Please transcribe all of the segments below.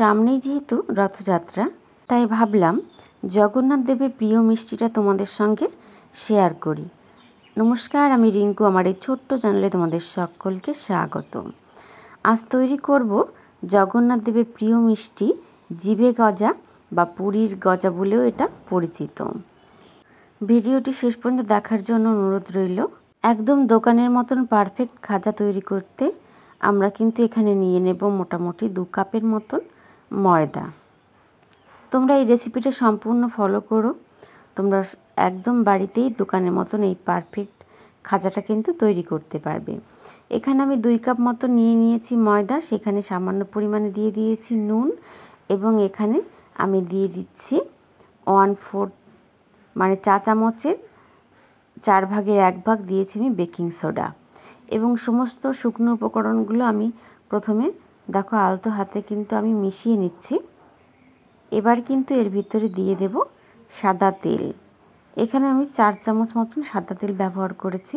সামনেই যেহেতু রথযাত্রা, তাই ভাবলাম জগন্নাথ দেবের প্রিয় মিষ্টিটা তোমাদের সঙ্গে শেয়ার করি। নমস্কার, আমি রিঙ্কু। আমার এই ছোট্ট চ্যানেলে তোমাদের সকলকে স্বাগত। আজ তৈরি করব জগন্নাথ দেবের প্রিয় মিষ্টি জিভে গজা বা পুরীর গজা বলেও এটা পরিচিত। ভিডিওটি শেষ পর্যন্ত দেখার জন্য অনুরোধ রইল। একদম দোকানের মতন পারফেক্ট খাজা তৈরি করতে আমরা কিন্তু এখানে নিয়ে নেব মোটামুটি 2 কাপের মতন ময়দা। তোমরা এই রেসিপিটা সম্পূর্ণ ফলো করো, তোমরা একদম বাড়িতেই দোকানের মতন এই পারফেক্ট খাজাটা কিন্তু তৈরি করতে পারবে। এখানে আমি 2 কাপ মতো নিয়ে নিয়েছি ময়দা, সেখানে সামান্য পরিমাণে দিয়ে দিয়েছি নুন, এবং এখানে আমি দিয়ে দিচ্ছি 1/4 মানে চা চামচের 4 ভাগের 1 ভাগ দিয়েছি আমি বেকিং সোডা। এবং সমস্ত শুকনো উপকরণগুলো আমি প্রথমে দেখো আলতো হাতে কিন্তু আমি মিশিয়ে নিচ্ছি। এবার কিন্তু এর ভিতরে দিয়ে দেব সাদা তেল। এখানে আমি 4 চামচ মতন সাদা তেল ব্যবহার করেছি।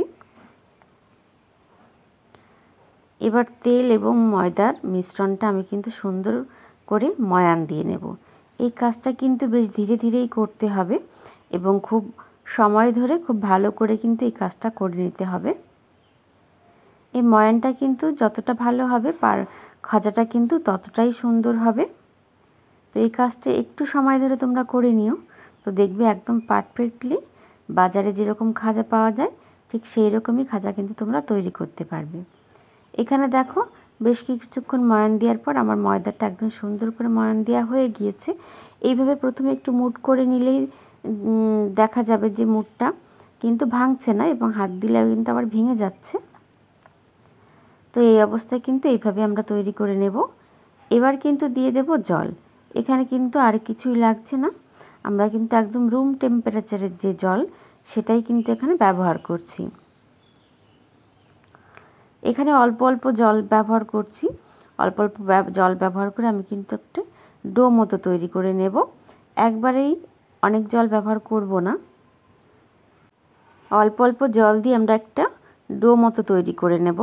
এবার তেল এবং ময়দার মিশ্রণটা আমি কিন্তু সুন্দর করে ময়ান দিয়ে নেব। এই কাজটা কিন্তু বেশ ধীরে ধীরেই করতে হবে এবং খুব সময় ধরে খুব ভালো করে কিন্তু এই কাজটা করে নিতে হবে। এই ময়ানটা কিন্তু যতটা ভালো হবে খাজাটা কিন্তু ততটাই সুন্দর হবে। তো এই কাজটা একটু সময় ধরে তোমরা করে নিও, তো দেখবে একদম পারফেক্টলি বাজারে যেরকম খাজা পাওয়া যায় ঠিক সেই রকমই খাজা কিন্তু তোমরা তৈরি করতে পারবে। এখানে দেখো বেশ কিছুক্ষণ ময়ান দেওয়ার পর আমার ময়দাটা একদম সুন্দর করে ময়ান দেওয়া হয়ে গিয়েছে। এইভাবে প্রথমে একটু মুঠ করে নিলেই দেখা যাবে যে মুঠটা কিন্তু ভাঙছে না, এবং হাত দিলে কিন্তু আবার ভেঙে যাচ্ছে। তো এই অবস্থায় কিন্তু এইভাবে আমরা তৈরি করে নেব। এবার কিন্তু দিয়ে দেব জল। এখানে কিন্তু আর কিছুই লাগছে না, আমরা কিন্তু একদম রুম টেম্পারেচারের যে জল সেটাই কিন্তু এখানে ব্যবহার করছি। এখানে অল্প অল্প জল ব্যবহার করছি, অল্প অল্প জল ব্যবহার করে আমি কিন্তু একটা ডো মতো তৈরি করে নেব। একবারেই অনেক জল ব্যবহার করব না, অল্প অল্প জল দিয়ে আমরা একটা ডো মতো তৈরি করে নেব।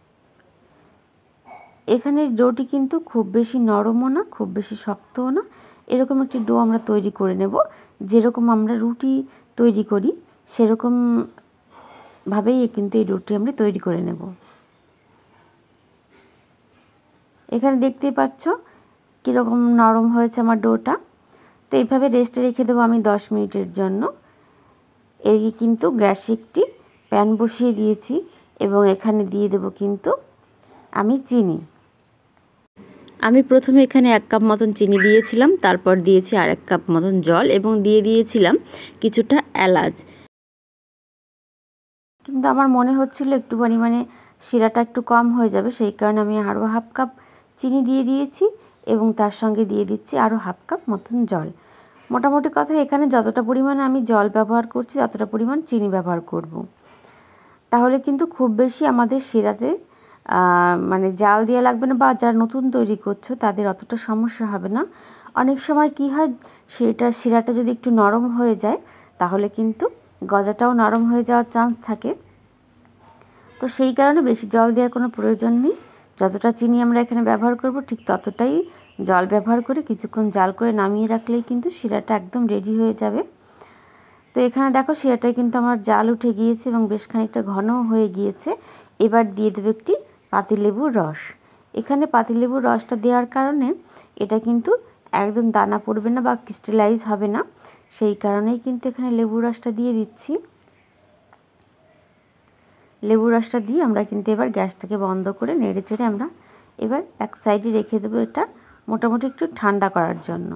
এখানে ডোটি কিন্তু খুব বেশি নরমও না খুব বেশি শক্তও না, এরকম একটি ডো আমরা তৈরি করে নেব। যেরকম আমরা রুটি তৈরি করি সেরকম ভাবেই কিন্তু এই ডোটি আমরা তৈরি করে নেব। এখানে দেখতেই পাচ্ছ কীরকম নরম হয়েছে আমার ডোটা। তো এইভাবে রেস্টে রেখে দেবো আমি 10 মিনিটের জন্য। এই কিন্তু গ্যাসে একটি প্যান বসিয়ে দিয়েছি এবং এখানে দিয়ে দেব কিন্তু আমি চিনি। আমি প্রথমে এখানে 1 কাপ মতন চিনি দিয়েছিলাম, তারপর দিয়েছি আর 1 কাপ মতন জল এবং দিয়ে দিয়েছিলাম কিছুটা এলাচ। কিন্তু আমার মনে হচ্ছিল একটু পরিমাণে শিরাটা একটু কম হয়ে যাবে, সেই কারণে আমি আরও 1/2 কাপ চিনি দিয়ে দিয়েছি এবং তার সঙ্গে দিয়ে দিচ্ছি আরও 1/2 কাপ মতন জল। মোটামুটি কথা এখানে যতটা পরিমাণে আমি জল ব্যবহার করছি ততটা পরিমাণ চিনি ব্যবহার করব। তাহলে কিন্তু খুব বেশি আমাদের শিরাতে মানে জাল দেওয়া লাগবে না, বা যারা নতুন তৈরি করছো তাদের অতটা সমস্যা হবে না। অনেক সময় কি হয় শিরাটা যদি একটু নরম হয়ে যায় তাহলে কিন্তু গজাটাও নরম হয়ে যাওয়ার চান্স থাকে। তো সেই কারণে বেশি জল দেওয়ার কোনো প্রয়োজন নেই। যতটা চিনি আমরা এখানে ব্যবহার করব ঠিক ততটাই জল ব্যবহার করে কিছুক্ষণ জাল করে নামিয়ে রাখলেই কিন্তু শিরাটা একদম রেডি হয়ে যাবে। তো এখানে দেখো শিরাটাই কিন্তু আমার জাল উঠে গিয়েছে এবং বেশ খানিকটা ঘনও হয়ে গিয়েছে। এবার দিয়ে দেবো একটি পাতিলেবুর রস। এখানে পাতিলেবুর রসটা দেওয়ার কারণে এটা কিন্তু একদম দানা পড়বে না বা ক্রিস্টালাইজ হবে না, সেই কারণেই কিন্তু এখানে লেবুর রসটা দিয়ে দিচ্ছি। লেবুর রসটা দিয়ে আমরা কিন্তু এবার গ্যাসটাকে বন্ধ করে নেড়ে চেড়ে আমরা এবার এক সাইডে রেখে দেবো এটা মোটামুটি একটু ঠান্ডা করার জন্য।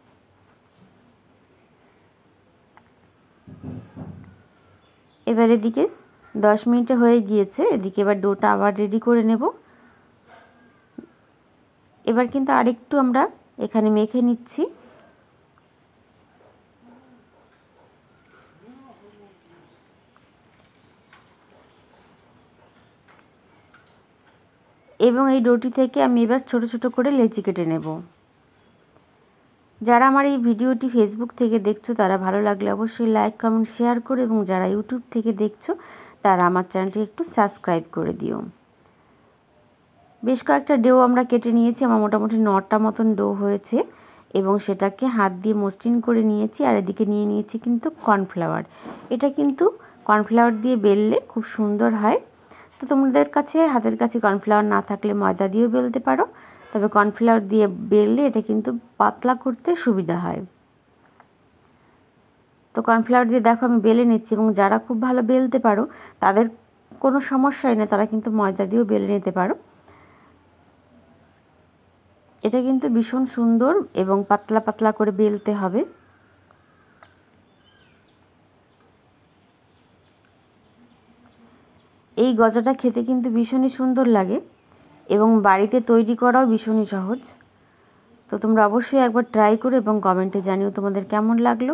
এবার এদিকে 10 মিনিটে হয়ে গিয়েছে, এদিকে এবার ডোটা আবার রেডি করে নেব। এবার কিন্তু আরেকটু আমরা এখানে মেখে নিচ্ছি। এবং এই ডোটি থেকে আমি এবার ছোট ছোট করে লেচি কেটে নেব। যারা আমার এই ভিডিওটি ফেসবুক থেকে দেখছো তারা ভালো লাগলে অবশ্যই লাইক কমেন্ট শেয়ার করো, এবং যারা ইউটিউব থেকে দেখছো তারা আমার চ্যানেলটি একটু সাবস্ক্রাইব করে দিও। বেশ কয়েকটা ডো আমরা কেটে নিয়েছি। আমার মোটামুটি 9টা মতন ডো হয়েছে এবং সেটাকে হাত দিয়ে মসৃণ করে নিয়েছি। আর এদিকে নিয়ে নিয়েছি কিন্তু কর্নফ্লাওয়ার। এটা কিন্তু কর্নফ্লাওয়ার দিয়ে বেললে খুব সুন্দর হয়। তো তোমাদের কাছে হাতের কাছে কর্নফ্লাওয়ার না থাকলে ময়দা দিয়েও বেলতে পারো, তবে কর্নফ্লাওয়ার দিয়ে বেললে এটা কিন্তু পাতলা করতে সুবিধা হয়। তো কর্নফ্লাওয়ার দিয়ে দেখো আমি বেলে নিচ্ছি, এবং যারা খুব ভালো বেলতে পারো তাদের কোনো সমস্যাই না, তারা কিন্তু ময়দা দিয়েও বেলে নিতে পারো। এটা কিন্তু ভীষণ সুন্দর এবং পাতলা পাতলা করে বেলতে হবে। এই গজাটা খেতে কিন্তু ভীষণই সুন্দর লাগে এবং বাড়িতে তৈরি করাও ভীষণই সহজ। তো তোমরা অবশ্যই একবার ট্রাই করো এবং কমেন্টে জানিও তোমাদের কেমন লাগলো।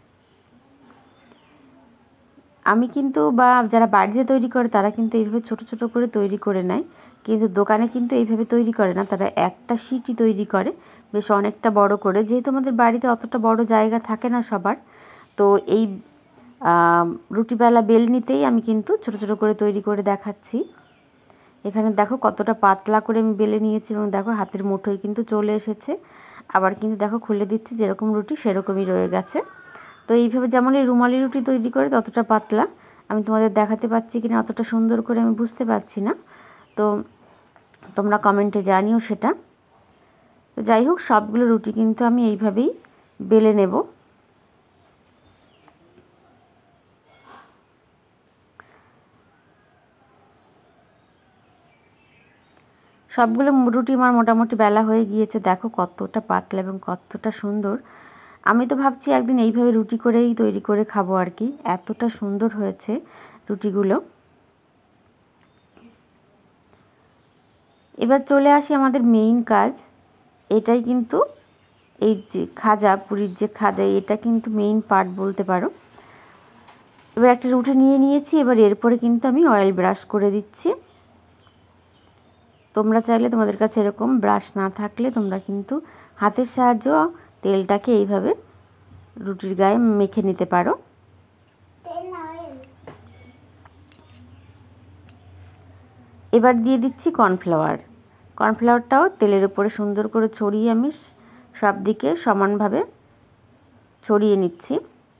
আমি কিন্তু বা যারা বাড়িতে তৈরি করে তারা কিন্তু এইভাবে ছোট ছোট করে তৈরি করে নেয়, কিন্তু দোকানে কিন্তু এইভাবে তৈরি করে না, তারা একটা শিটই তৈরি করে বেশ অনেকটা বড় করে। যেহেতু আমাদের বাড়িতে অতটা বড় জায়গা থাকে না সবার, তো এই রুটিবেলা বেলনিতেই আমি কিন্তু ছোট ছোট করে তৈরি করে দেখাচ্ছি। এখানে দেখো কতটা পাতলা করে আমি বেলে নিয়েছি এবং দেখো হাতের মুঠোয় কিন্তু চলে এসেছে। আবার কিন্তু দেখো খুলে দিচ্ছি, যেরকম রুটি সেরকমই রয়ে গেছে। তো এইভাবে যেমন এই রুমালি রুটি তৈরি করে ততটা পাতলা, আমি তোমাদের দেখাতে পাচ্ছি কিনা অতটা সুন্দর করে আমি বুঝতে পারছি না, তো তোমরা কমেন্টে জানিও সেটা। তো যাই হোক, সবগুলো রুটি কিন্তু আমি এইভাবেই বেলে নেব। সবগুলো রুটি আমার মোটামুটি বেলা হয়ে গিয়েছে। দেখো কতটা পাতলা এবং কতটা সুন্দর। আমি তো ভাবছি একদিন এইভাবে রুটি করেই তৈরি করে খাবো আর কি, এতটা সুন্দর হয়েছে রুটিগুলো। এবার চলে আসি আমাদের মেইন কাজ। এটাই কিন্তু এই যে খাজা, পুরীর যে খাজা, এটা কিন্তু মেইন পার্ট বলতে পারো। এবার একটা রুটি নিয়ে নিয়েছি, এবার এরপরে কিন্তু আমি অয়েল ব্রাশ করে দিচ্ছি। তোমরা চাইলে তোমাদের কাছে এরকম ব্রাশ না থাকলে তোমরা কিন্তু হাতের সাহায্যে তেলটাকে এইভাবে রুটির গায়ে মেখে নিতে পারো। এবার দিয়ে দিচ্ছি কর্নফ্লাওয়ার। কর্নফ্লাওয়ারটাও তেলের উপরে সুন্দর করে ছড়িয়ে আমি সব দিকে সমানভাবে ছড়িয়ে নিচ্ছি।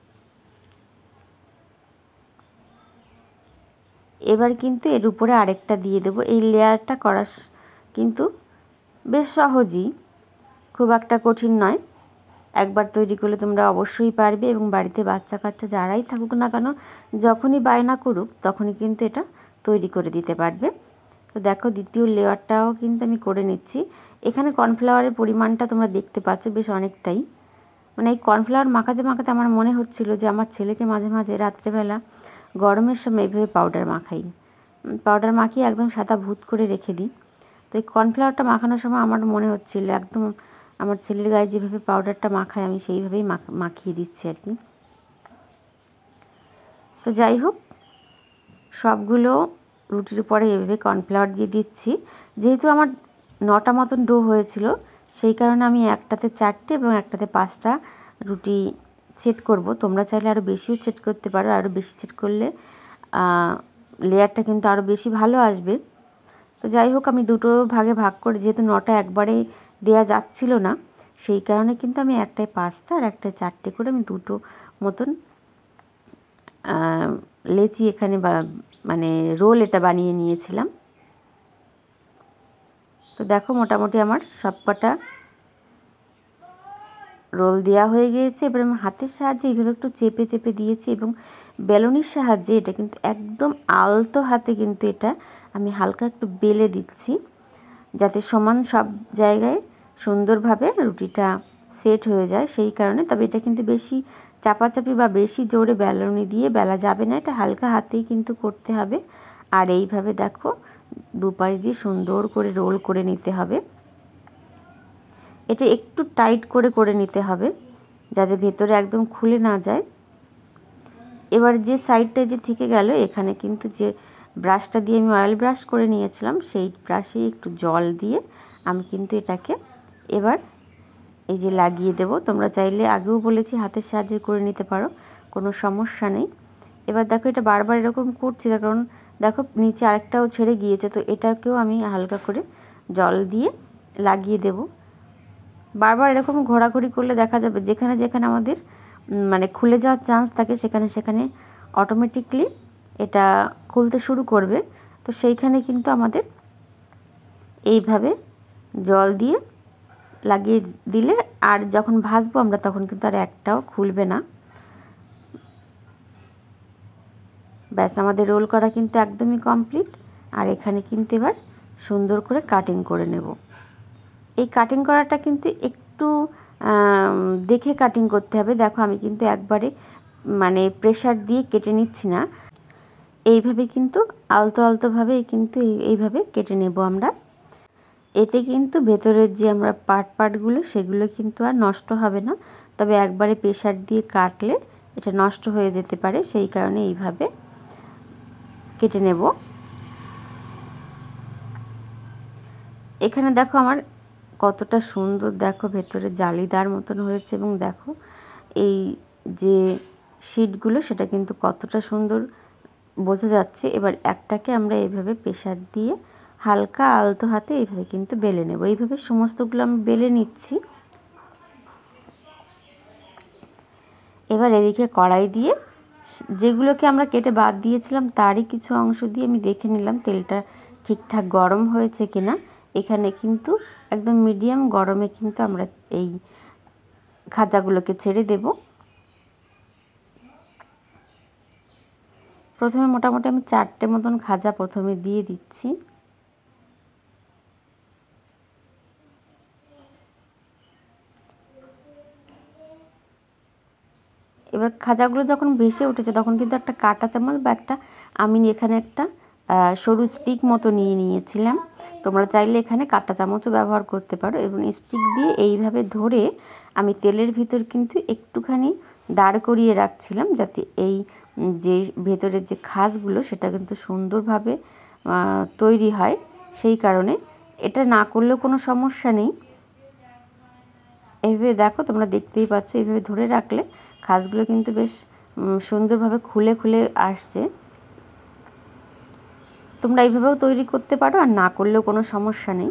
এবার কিন্তু এর উপরে আরেকটা দিয়ে দেবো। এই লেয়ারটা করা কিন্তু বেশ সহজই, খুব একটা কঠিন নয়। একবার তৈরি করলে তোমরা অবশ্যই পারবে, এবং বাড়িতে বাচ্চা কাচ্চা যারাই থাকুক না কেন, যখনই বায়না করুক তখনই কিন্তু এটা তৈরি করে দিতে পারবে। তো দেখো দ্বিতীয় লেয়ারটাও কিন্তু আমি করে নিচ্ছি। এখানে কর্নফ্লাওয়ারের পরিমাণটা তোমরা দেখতে পাচ্ছ বেশ অনেকটাই। মানে এই কর্নফ্লাওয়ার মাখাতে মাখাতে আমার মনে হচ্ছিল যে আমার ছেলেকে মাঝে মাঝে রাত্রেবেলা গরমের সময় এইভাবে পাউডার মাখাই, পাউডার মাখিয়ে একদম সাদা ভূত করে রেখে দিই। তো এই কর্নফ্লাওয়ারটা মাখানোর সময় আমার মনে হচ্ছিল একদম আমার ছেলের গায়ে যেভাবে পাউডারটা মাখায় আমি সেইভাবেই মাখিয়ে দিচ্ছি আর কি। তো যাই হোক, সবগুলো রুটির উপরে এভাবে কর্নফ্লাওয়ার দিয়ে দিচ্ছি। যেহেতু আমার 9টা মতন ডো হয়েছিল, সেই কারণে আমি একটাতে 4টে এবং একটাতে 5টা রুটি সেট করব। তোমরা চাইলে আরও বেশিও সেট করতে পারো, আরও বেশি সেট করলে লেয়ারটা কিন্তু আরও বেশি ভালো আসবে। তো যাই হোক, আমি দুটো ভাগে ভাগ করে, যেহেতু 9টা একবারে দেয়া যাচ্ছিল না, সেই কারণে কিন্তু আমি একটায় 5টা আর একটায় 4টে করে আমি দুটো মতন লেচি এখানে মানে রোল এটা বানিয়ে নিয়েছিলাম। তো দেখো মোটামুটি আমার সবকটা রোল দেওয়া হয়ে গিয়েছে। এবার আমি হাতের সাহায্যে এইভাবে একটু চেপে চেপে দিয়েছি, এবং বেলুনির সাহায্যে এটা কিন্তু একদম আলতো হাতে কিন্তু এটা আমি হালকা একটু বেলে দিচ্ছি, যাতে সমান সব জায়গায় সুন্দরভাবে রুটিটা সেট হয়ে যায় সেই কারণে। তবে এটা কিন্তু বেশি চাপাচাপি বা বেশি জোরে বেলুনি দিয়ে বেলা যাবে না, এটা হালকা হাতেই কিন্তু করতে হবে। আর এইভাবে দেখো দুপাশ দিয়ে সুন্দর করে রোল করে নিতে হবে। এটা একটু টাইট করে করে নিতে হবে যাতে ভেতরে একদম খুলে না যায়। এবার যে সাইডটা যে থেকে গেল, এখানে কিন্তু যে ব্রাশটা দিয়ে আমি অয়েল ব্রাশ করে নিয়েছিলাম, সেই ব্রাশে একটু জল দিয়ে আমি কিন্তু এটাকে এবার এই যে লাগিয়ে দেব। তোমরা চাইলে আগেও বলেছি হাতের সাহায্যে করে নিতে পারো, কোনো সমস্যা নেই। এবার দেখো এটা বারবার এরকম করছি, কারণ দেখো নিচে আরেকটাও ছেড়ে গিয়েছে, তো এটাকেও আমি হালকা করে জল দিয়ে লাগিয়ে দেব। বারবার এরকম ঘোরাঘুরি করলে দেখা যাবে যেখানে যেখানে আমাদের মানে খুলে যাওয়ার চান্স থাকে সেখানে সেখানে অটোমেটিকলি এটা খুলতে শুরু করবে। তো সেইখানে কিন্তু আমাদের এইভাবে জল দিয়ে লাগিয়ে দিলে আর যখন ভাজবো আমরা তখন কিন্তু আর একটাও খুলবে না। ব্যাস, আমাদের রোল করা কিন্তু একদমই কমপ্লিট। আর এখানে কিন্তু এবার সুন্দর করে কাটিং করে নেব। এই কাটিং করাটা কিন্তু একটু দেখে কাটিং করতে হবে। দেখো আমি কিন্তু একবারে মানে প্রেশার দিয়ে কেটে নিচ্ছি না, এইভাবে কিন্তু আলতো আলতোভাবে কিন্তু এইভাবে কেটে নেব আমরা। এতে কিন্তু ভেতরের যে আমরা পার্টগুলো সেগুলো কিন্তু আর নষ্ট হবে না, তবে একবারে প্রেশার দিয়ে কাটলে এটা নষ্ট হয়ে যেতে পারে, সেই কারণে এইভাবে কেটে নেব। এখানে দেখো আমার কতটা সুন্দর, দেখো ভেতরে জালিদার মতন হয়েছে এবং দেখো এই যে শীটগুলো সেটা কিন্তু কতটা সুন্দর বোঝা যাচ্ছে। এবার একটাকে আমরা এইভাবে প্রেশার দিয়ে হালকা আলতো হাতে এইভাবে কিন্তু বেলে নেব। এইভাবে সমস্তগুলো আমি বেলে নিচ্ছি। এবার এদিকে কড়াই দিয়ে যেগুলোকে আমরা কেটে বাদ দিয়েছিলাম তারই কিছু অংশ দিয়ে আমি দেখে নিলাম তেলটা ঠিকঠাক গরম হয়েছে কিনা। এখানে কিন্তু একদম মিডিয়াম গরমে কিন্তু আমরা এই খাজাগুলোকে ছেড়ে দেব। প্রথমে মোটামুটি আমি 4টে মতন খাজা প্রথমে দিয়ে দিচ্ছি। এবার খাজাগুলো যখন ভেসে উঠেছে তখন কিন্তু একটা কাঁটা চামচ বা আমি এখানে একটা সরু স্টিক মতো নিয়ে নিয়েছিলাম। তোমরা চাইলে এখানে কাঁটা চামচও ব্যবহার করতে পারো। এবং স্টিক দিয়ে এইভাবে ধরে আমি তেলের ভিতর কিন্তু একটুখানি দাঁড় করিয়ে রাখছিলাম, যাতে এই যে ভেতরের যে খাজগুলো সেটা কিন্তু সুন্দরভাবে তৈরি হয়। সেই কারণে এটা না করলেও কোনো সমস্যা নেই। এইভাবে দেখো, তোমরা দেখতেই পাচ্ছ, এইভাবে ধরে রাখলে খাজগুলো কিন্তু বেশ সুন্দরভাবে খুলে খুলে আসছে। তোমরা এইভাবেও তৈরি করতে পারো, আর না করলেও কোনো সমস্যা নেই।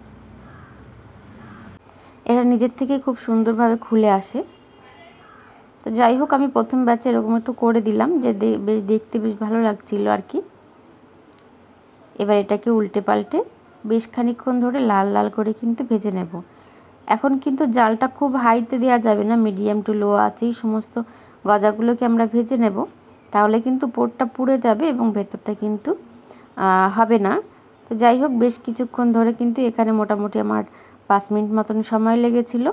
এরা নিজের থেকেই খুব সুন্দরভাবে খুলে আসে। তো যাই হোক, আমি প্রথম ব্যাচে এরকম একটু করে দিলাম, যে বেশ দেখতে বেশ ভালো লাগছিল আর কি। এবার এটাকে উল্টে পাল্টে বেশ খানিকক্ষণ ধরে লাল লাল করে কিন্তু ভেজে নেব। এখন কিন্তু জালটা খুব হাইতে দেওয়া যাবে না, মিডিয়াম টু লো আছেই সমস্ত গজাগুলোকে আমরা ভেজে নেব, তাহলে কিন্তু পোরটা পুড়ে যাবে এবং ভেতরটা কিন্তু হবে না। তো যাই হোক, বেশ কিছুক্ষণ ধরে কিন্তু এখানে মোটামুটি আমার 5 মিনিট মতন সময় লেগেছিল।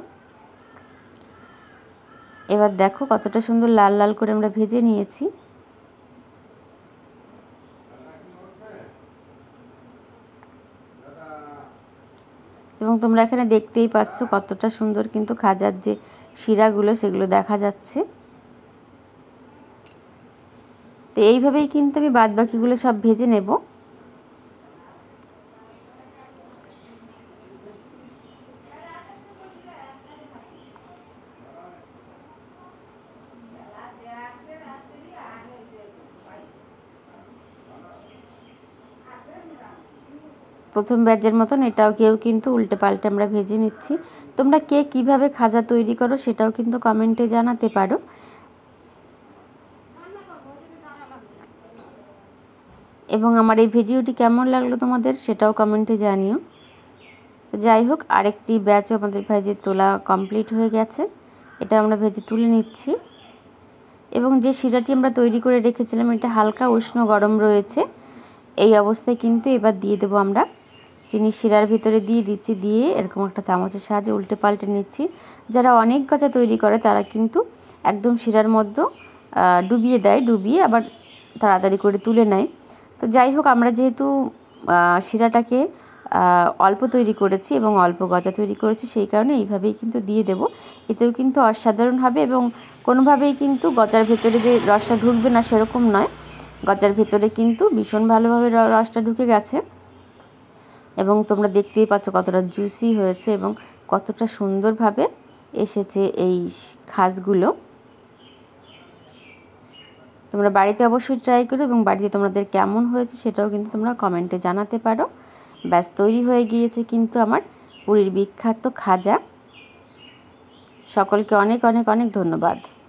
এবার দেখো কতটা সুন্দর লাল লাল করে আমরা ভেজে নিয়েছি। এবং তোমরা এখানে দেখতেই পাচ্ছ কতটা সুন্দর কিন্তু খাজার যে শিরাগুলো সেগুলো দেখা যাচ্ছে। তো এইভাবেই কিন্তু আমি বাদবাকিগুলো সব ভেজে নেব। প্রথম ব্যাচের মতন এটাও কিন্তু উল্টে পাল্টে আমরা ভেজে নিচ্ছি। তোমরা কে কীভাবে খাজা তৈরি করো সেটাও কিন্তু কমেন্টে জানাতে পারো। এবং আমার এই ভিডিওটি কেমন লাগলো তোমাদের সেটাও কমেন্টে জানিও। যাই হোক, আরেকটি ব্যাচও আমাদের ভেজে তোলা কমপ্লিট হয়ে গেছে। এটা আমরা ভেজে তুলে নিচ্ছি। এবং যে শিরাটি আমরা তৈরি করে রেখেছিলাম এটা হালকা উষ্ণ গরম রয়েছে। এই অবস্থায় কিন্তু এবার দিয়ে দেবো আমরা চিনি, শিরার ভিতরে দিয়ে দিচ্ছি, দিয়ে এরকম একটা চামচের সাহায্যে উল্টে পাল্টে নিচ্ছি। যারা অনেক গজা তৈরি করে তারা কিন্তু একদম শিরার মধ্যে ডুবিয়ে দেয়, ডুবিয়ে আবার তাড়াতাড়ি করে তুলে নেয়। তো যাই হোক, আমরা যেহেতু শিরাটাকে অল্প তৈরি করেছি এবং অল্প গজা তৈরি করেছি, সেই কারণে এইভাবেই কিন্তু দিয়ে দেব। এতেও কিন্তু অসাধারণ হবে এবং কোনোভাবেই কিন্তু গজার ভেতরে যে রসটা ঢুকবে না সেরকম নয়। গজার ভেতরে কিন্তু ভীষণ ভালোভাবে রসটা ঢুকে গেছে। এবং তোমরা দেখতেই পাচ্ছ কতটা জুসি হয়েছে এবং কতটা সুন্দরভাবে এসেছে এই খাসগুলো। তোমরা বাড়িতে অবশ্যই ট্রাই করো এবং বাড়িতে তোমাদের কেমন হয়েছে সেটাও কিন্তু তোমরা কমেন্টে জানাতে পারো। ব্যাস তৈরি হয়ে গিয়েছে কিন্তু আমার পুরীর বিখ্যাত খাজা। সকলকে অনেক অনেক অনেক ধন্যবাদ।